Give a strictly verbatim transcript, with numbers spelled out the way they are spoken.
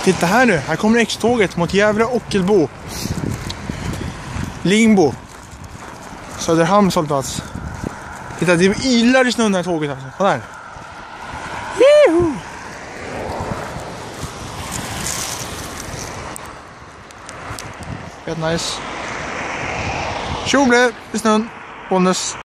Titta här nu, här kommer X-tåget mot Gävle Ockelbo. Lingbo. Söderhamns hållplats. Titta, det ylar i snön här tåget alltså. Kolla här. Juhu! Fett nice. Tjoble i snön. Bollnäs.